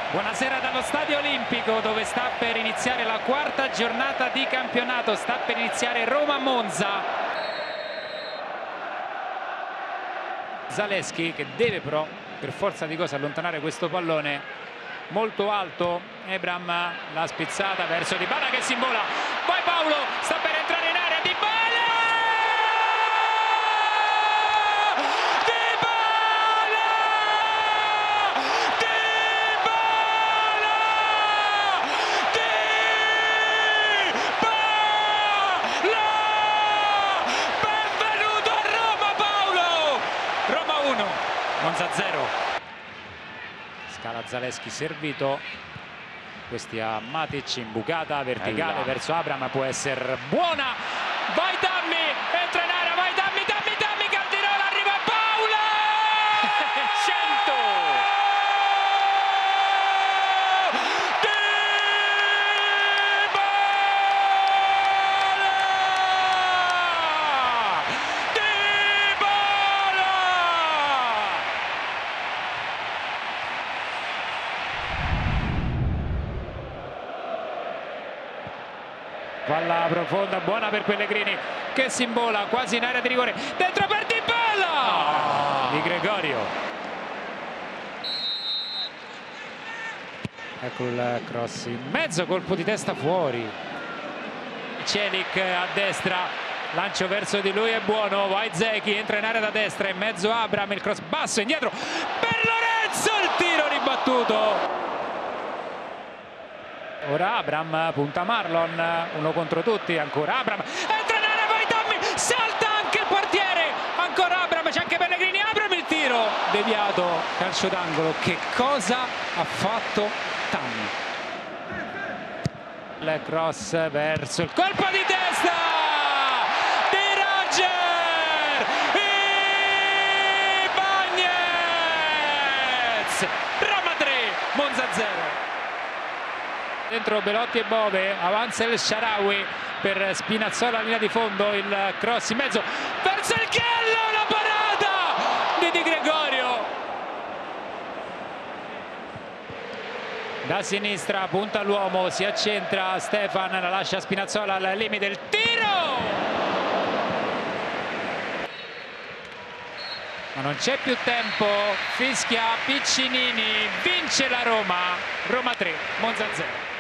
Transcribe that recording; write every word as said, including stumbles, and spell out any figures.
Buonasera dallo Stadio Olimpico, dove sta per iniziare la quarta giornata di campionato, sta per iniziare Roma-Monza. Zalewski che deve però per forza di cose allontanare questo pallone molto alto. Ebram l'ha spizzata verso Dybala che si invola, poi Paolo sta per entrare in area, Dybala! Monza zero. Scala Zalewski servito, questi a Matic, imbucata verticale Bella. verso Abram, può essere buona, vai Dammi, entra in area, vai Dammi, Dammi, Dammi, Caldirola, arriva Paolo! cento! Palla profonda, buona per Pellegrini che si imbola quasi in area di rigore, dentro per Dybala! Oh. Di Gregorio. Ecco il cross in mezzo, colpo di testa fuori. Celik a destra, lancio verso di lui, è buono, Wajzeki entra in area da destra, in mezzo Abram, il cross basso, indietro per Lorenzo, il tiro ribattuto. Ora Abram punta Marlon, uno contro tutti, ancora Abram, entra in area, vai Dammi, salta anche il portiere, ancora Abram, c'è anche Pellegrini, Abram il tiro, deviato, calcio d'angolo. Che cosa ha fatto Tammy? Il cross verso il colpo di testa di Roger Ibañez, Roma tre, Monza zero. Dentro Belotti e Bove, avanza il Shaarawy per Spinazzola, linea di fondo, il cross in mezzo verso il Chiello, la parata di Di Gregorio. Da sinistra punta l'uomo, si accentra Stefan, la lascia Spinazzola al limite, il tiro! Ma non c'è più tempo, fischia Piccinini, vince la Roma, Roma tre, Monza zero.